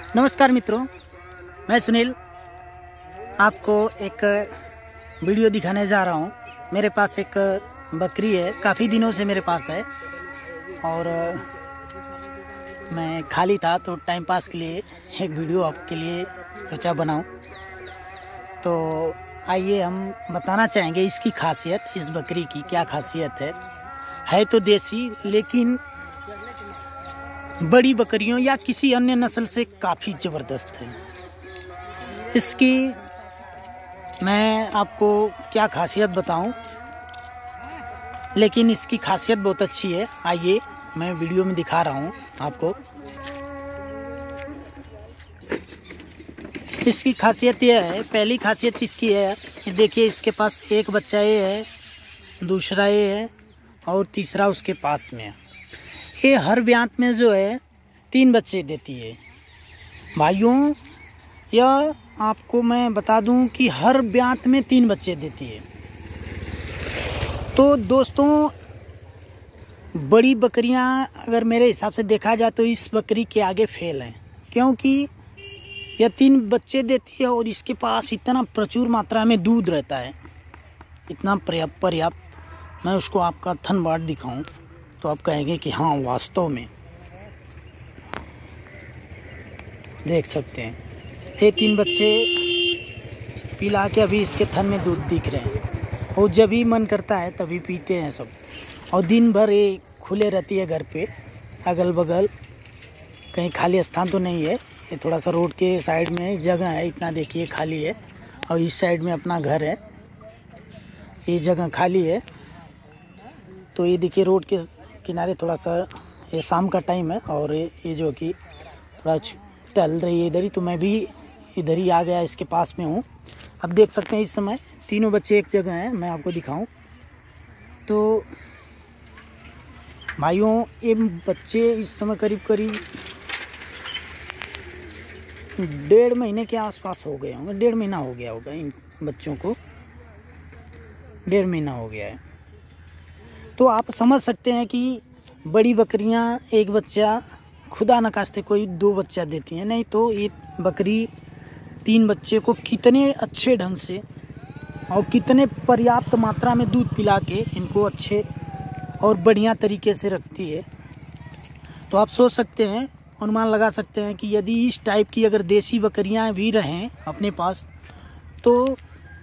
नमस्कार मित्रों, मैं सुनील आपको एक वीडियो दिखाने जा रहा हूँ। मेरे पास एक बकरी है, काफ़ी दिनों से मेरे पास है और मैं खाली था तो टाइम पास के लिए एक वीडियो आपके लिए सोचा बनाऊँ। तो आइए हम बताना चाहेंगे इसकी खासियत, इस बकरी की क्या खासियत है तो देसी लेकिन बड़ी बकरियों या किसी अन्य नस्ल से काफ़ी ज़बरदस्त है। इसकी मैं आपको क्या खासियत बताऊं, लेकिन इसकी खासियत बहुत अच्छी है। आइए मैं वीडियो में दिखा रहा हूं आपको। इसकी खासियत यह है, पहली खासियत इसकी है, देखिए इसके पास एक बच्चा ये है, दूसरा ये है और तीसरा उसके पास में है। ये हर ब्यांत में जो है 3 बच्चे देती है। भाइयों, यह आपको मैं बता दूं कि हर ब्यांत में 3 बच्चे देती है। तो दोस्तों, बड़ी बकरियां अगर मेरे हिसाब से देखा जाए तो इस बकरी के आगे फेल हैं, क्योंकि यह 3 बच्चे देती है और इसके पास इतना प्रचुर मात्रा में दूध रहता है, इतना पर्याप्त। मैं उसको आपका थन बार दिखाऊं तो आप कहेंगे कि हाँ वास्तव में देख सकते हैं। ये 3 बच्चे पिला के अभी इसके थन में दूध दिख रहे हैं और जब भी मन करता है तभी पीते हैं सब। और दिन भर ये खुले रहती है घर पे, अगल बगल कहीं खाली स्थान तो नहीं है। ये थोड़ा सा रोड के साइड में जगह है, इतना देखिए खाली है, और इस साइड में अपना घर है, ये जगह खाली है। तो ये देखिए रोड के किनारे थोड़ा सा, ये शाम का टाइम है और ये जो कि थोड़ा टहल रही है इधर ही, तो मैं भी इधर ही आ गया, इसके पास में हूँ। अब देख सकते हैं इस समय तीनों बच्चे एक जगह हैं। मैं आपको दिखाऊं तो भाइयों, ये बच्चे इस समय करीब 1.5 महीने के आसपास हो गए होंगे, 1.5 महीना हो गया होगा इन बच्चों को, 1.5 महीना हो गया है। तो आप समझ सकते हैं कि बड़ी बकरियां एक बच्चा, खुदा न खास्ते कोई 2 बच्चा देती हैं, नहीं तो ये बकरी 3 बच्चे को कितने अच्छे ढंग से और कितने पर्याप्त मात्रा में दूध पिला के इनको अच्छे और बढ़िया तरीके से रखती है। तो आप सोच सकते हैं, अनुमान लगा सकते हैं कि यदि इस टाइप की अगर देसी बकरियां भी रहें अपने पास तो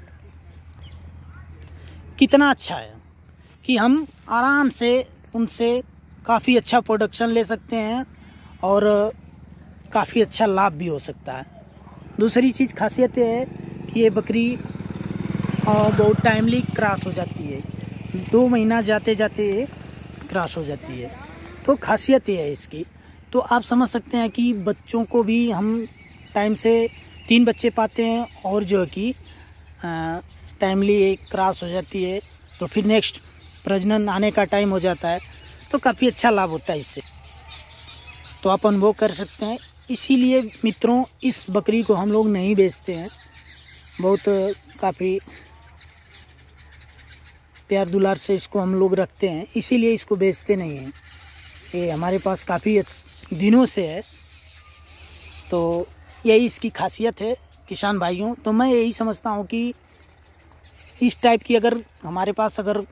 कितना अच्छा है कि हम आराम से उनसे काफ़ी अच्छा प्रोडक्शन ले सकते हैं और काफ़ी अच्छा लाभ भी हो सकता है। दूसरी चीज़ खासियत ये है कि ये बकरी बहुत टाइमली क्रॉस हो जाती है, 2 महीना जाते जाते ये क्रॉस हो जाती है। तो खासियत ये है इसकी। तो आप समझ सकते हैं कि बच्चों को भी हम टाइम से 3 बच्चे पाते हैं और जो है कि टाइमली एक क्रॉस हो जाती है, तो फिर नेक्स्ट प्रजनन आने का टाइम हो जाता है, तो काफ़ी अच्छा लाभ होता है इससे। तो आप अनुभव कर सकते हैं। इसीलिए मित्रों, इस बकरी को हम लोग नहीं बेचते हैं, बहुत काफ़ी प्यार दुलार से इसको हम लोग रखते हैं, इसीलिए इसको बेचते नहीं हैं। ये हमारे पास काफ़ी दिनों से है, तो यही इसकी खासियत है किसान भाइयों। तो मैं यही समझता हूँ कि इस टाइप की अगर हमारे पास अगर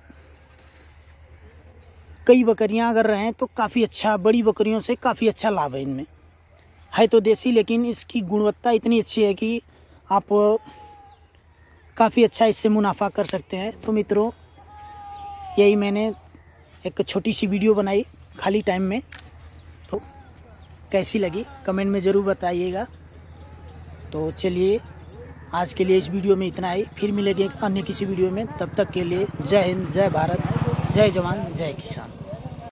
कई बकरियां अगर रहें तो काफ़ी अच्छा, बड़ी बकरियों से काफ़ी अच्छा लाभ है इनमें। है तो देसी, लेकिन इसकी गुणवत्ता इतनी अच्छी है कि आप काफ़ी अच्छा इससे मुनाफा कर सकते हैं। तो मित्रों, यही मैंने एक छोटी सी वीडियो बनाई खाली टाइम में, तो कैसी लगी कमेंट में ज़रूर बताइएगा। तो चलिए, आज के लिए इस वीडियो में इतना ही, फिर मिलेंगे अन्य किसी वीडियो में। तब तक के लिए जय हिंद, जय भारत, जय जवान, जय किसान।